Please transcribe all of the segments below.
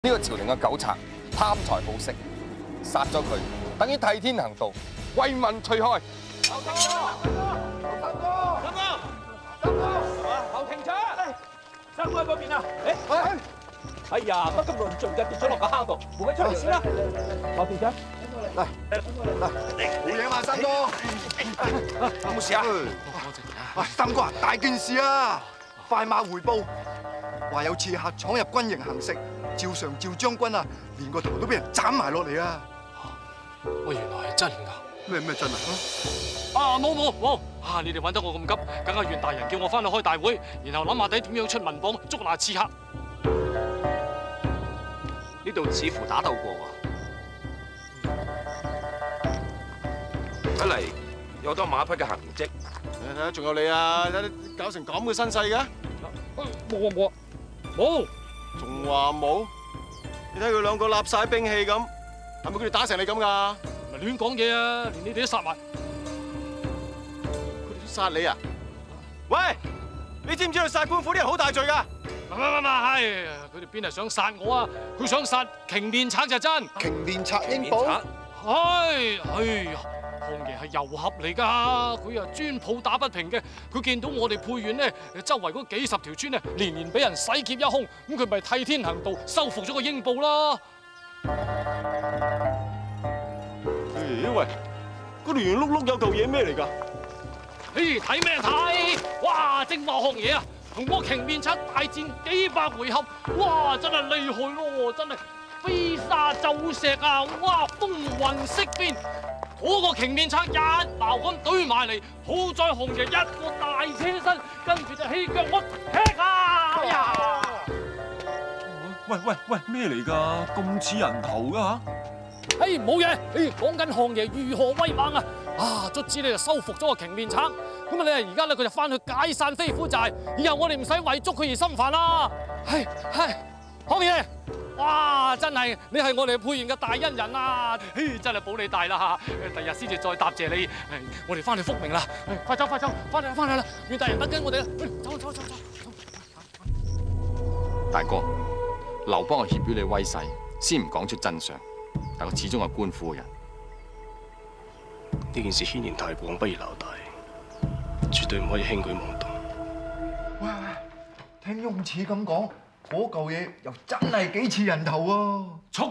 呢個朝廷嘅狗賊貪財好色，殺咗佢，等於替天行道，為民除害。劉三停車！三哥喺嗰邊啊！哎呀，乜咁論盡嘅，跌咗落個坑度，扶佢出嚟先啦！劉停車，嚟， 冇嘢嘛，三哥，有冇事啊？喂，三哥啊，大件事啊！快馬回報，話有刺客闖入軍營行刺，趙常趙將軍啊，連個頭都俾人斬埋落嚟啊！ 喂，原來係真㗎！ 咩真啊？ 冇啊！你哋揾得我咁急，梗係袁大人叫我翻去開大會，然後諗下底點樣出文榜捉拿刺客。 呢度似乎打鬥過喎，睇嚟有好多馬匹嘅痕跡。 你睇下，仲有你啊！睇你搞成咁嘅身世嘅， 冇， 仲話冇？你睇佢兩個立晒兵器咁，係咪佢哋打成你咁㗎？ 咪亂講嘢啊！連你哋都殺埋， 佢哋殺你啊？喂，你知唔知道殺官府啲人好大罪㗎？ 係佢哋邊係想殺我啊？佢想殺瓊面賊就真。 瓊面賊英寶， 哎呀！項爺係遊俠嚟㗎，佢啊專抱打不平嘅。佢見到我哋沛縣咧，周圍嗰幾十條村咧，年年俾人洗劫一空，咁佢咪替天行道，收復咗個英報啦。 喂，嗰條圓碌碌有嚿嘢咩嚟㗎？ 咦，睇咩睇？哇！正話項爺啊，同個瓊面賊大戰幾百回合，哇！真係厲害咯，真係飛沙走石啊！哇，風雲色變。嗰個瓊面賊一矛咁懟埋嚟，好在項爺一個大車身，跟住就起腳我踢啊！哎呀！ 喂，咩嚟㗎？咁似人頭㗎嚇！ 哎，冇嘢，講緊項爺如何威猛啊！啊，卒之咧就收復咗個瓊面賊，咁啊你而家咧佢就翻去解散飛虎寨，以後我哋唔使為捉佢而心煩啦。係，項爺。哇！真係你係我哋沛縣嘅大恩人啊！真係保你大啦嚇！第日先至再答謝你。我哋翻去復命啦！快走，翻嚟啦！袁大人等緊我哋啦！走！ 大哥，劉邦係協於你威勢，先唔講出真相，但我始終係官府嘅人。 呢件事牽連太廣，不如留低，絕對唔可以輕舉妄動。 喂，聽翁似咁講。嗰嚿嘢又真係幾似人頭喎！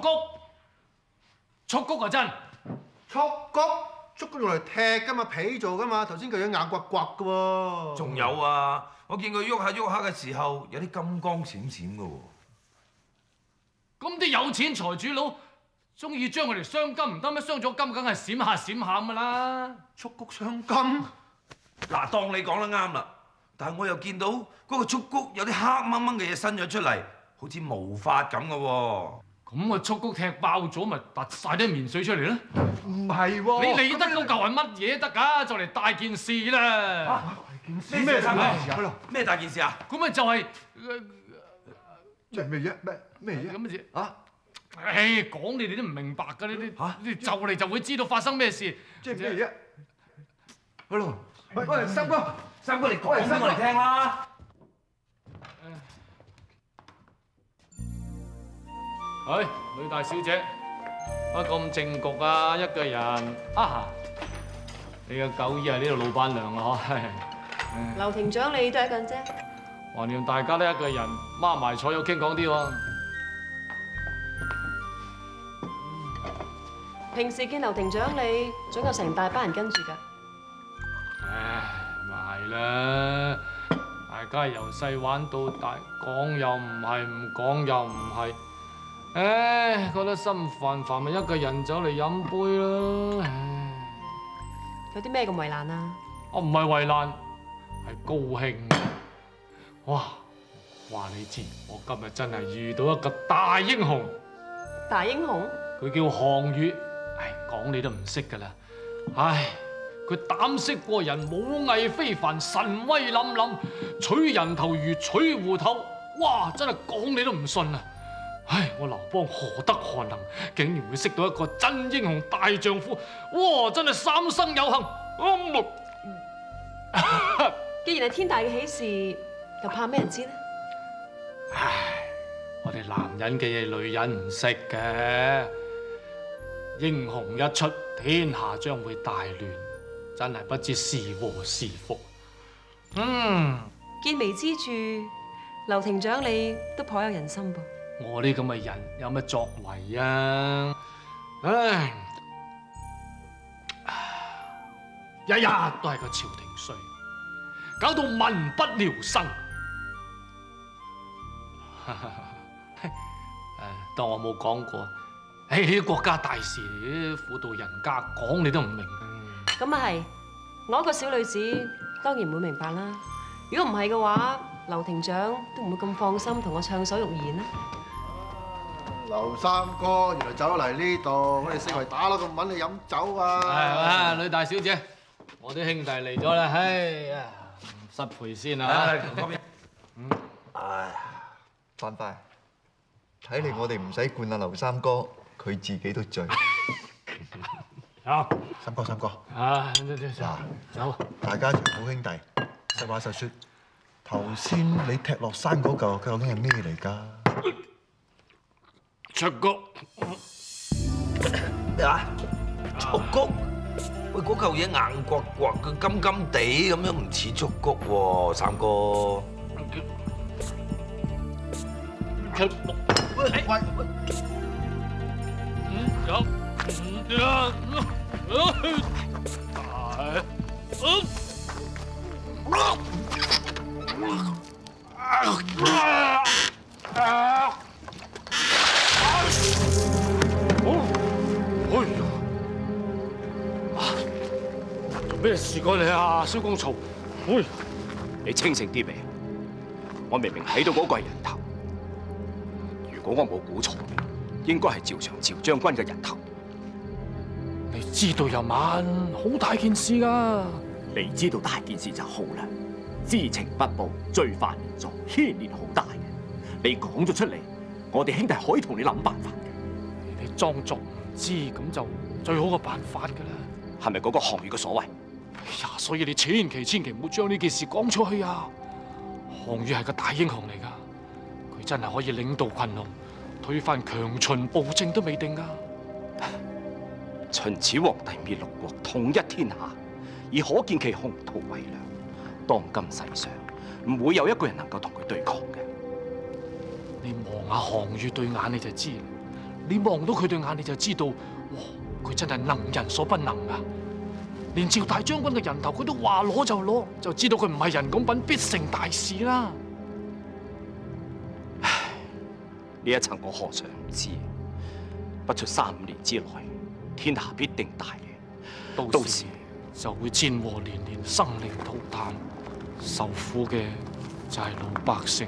蹴鞠啊真！ 蹴鞠用嚟踢噶嘛，皮做噶嘛，頭先佢樣硬刮刮噶喎。 仲有啊，我見佢喐下嘅時候，有啲金光閃閃噶喎。 咁啲有錢財主佬中意將佢哋鑲金唔得咩？鑲咗金梗係閃下咁噶啦！ 蹴鞠鑲金， 嗱，當你講得啱啦。但係我又見到嗰個蹴鞠有啲黑掹掹嘅嘢伸咗出嚟，好似毛髮咁嘅喎。 咁啊，蹴鞠踢爆咗，咪突晒啲面水出嚟咧？ 唔係喎， 你理得嗰嚿係乜嘢得㗎？就嚟大件事啦！ 咩大件事啊？ 咩大件事啊？ 咁咪就係即係咩啫？咩嘢？ 咁嘅事啊！ 唉，講你哋都唔明白㗎，你就嚟就會知道發生咩事。 即係咩嘢？去咯！喂，三哥你講俾我哋聽啦！ 喂，女大小姐，乜咁正局啊？一個人啊！你個狗耳係呢度老闆娘啊？嗬！ 劉庭長，你都係一個人啫。 橫掂大家都一個人，孖埋坐有傾講啲喎。 平時見劉庭長你總有成大班人跟住㗎。 咪係啦，大家由細玩到大，講又唔係，唔講又唔係。唉，覺得心煩咪一個人走嚟飲杯啦。唉， 有啲咩咁為難啊？ 我唔係為難，係高興。哇！話你知，我今日真係遇到一個大英雄。 大英雄？ 佢叫項羽，唉，講你都唔識㗎啦。唉，佢膽識過人，武藝非凡，神威凜凜，取人頭如取芋頭。哇！真係講你都唔信啊！唉，我劉邦何德何能，竟然會識到一個真英雄大丈夫？哇！真係三生有幸。 既然係天大嘅喜事，又怕咩人知呢？ 唉，我我哋男人嘅嘢，女人唔識嘅。英雄一出，天下將會大亂，真係不知是禍是福。 見微知著，劉庭長你都頗有人心噃。 我呢咁嘅人有乜作為啊？唉，日日都係個朝廷衰，搞到民不聊生。當我冇講過。呢啲國家大事，啲婦道人家講你都唔明。 咁啊係，我一個小女子當然唔會明白啦。如果唔係嘅話，劉庭長都唔會咁放心同我暢所欲言啦。 劉三哥，原來走嚟呢度，我哋四圍打撈咁揾你飲酒啊！ 係呂大小姐，我啲兄弟嚟咗啦，哎呀，失陪先啊！ 唉，翻返，睇嚟我哋唔使灌啊劉三哥。佢自己都醉。 有三哥， 啊， 走，大家做好兄弟。實話實説，頭先你踢落山嗰嚿究竟係咩嚟㗎？ 出谷。 咩話？竹谷？喂，嗰嚿嘢硬刮刮嘅金金地咁樣，唔似竹谷喎，三哥。 喂。做咩事過你啊，蕭公曹？ 你清醒啲未？我明明睇到嗰個係人頭，如果我冇估錯，應該係趙長趙將軍嘅人頭。 你知道又晚，好大件事㗎。 你知道大件事就好啦，知情不報，罪犯連坐，牽連好大嘅。你講咗出嚟，我哋兄弟可以同你諗辦法嘅。 你裝作唔知，咁就最好嘅辦法㗎啦。 係咪嗰個項羽嘅所為？ 哎呀，所以你千祈唔好將呢件事講出去啊！項羽係個大英雄嚟㗎，佢真係可以領導群雄，推翻強秦暴政都未定㗎。 秦始皇帝滅六國，統一天下，以可見其宏圖為量。當今世上唔會有一個人能夠同佢對抗嘅。 你望下項羽對眼你就知，你望到佢對眼你就知道，哇！佢真係能人所不能啊！連趙大將軍嘅人頭佢都話攞就攞，就知道佢唔係人咁品，必成大事啦。 唉，呢一層我何嘗唔知？不出3-5年之內，天下必定大亂，到時就會戰禍連連，生靈塗炭，受苦嘅就係老百姓。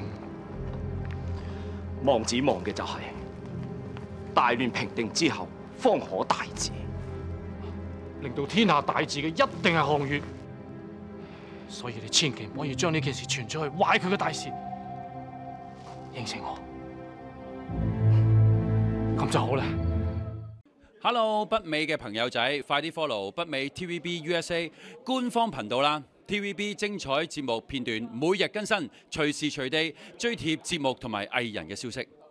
望子望嘅就係大亂平定之後，方可大治。 令到天下大治嘅一定係項羽，所以你千祈唔可以將呢件事傳出去，壞佢嘅大事。應承我，咁就好啦。 Hello， 北美嘅朋友仔，快啲 follow 北美 TVB USA 官方頻道啦 ！TVB 精彩節目片段每日更新，隨時隨地追貼節目同埋藝人嘅消息。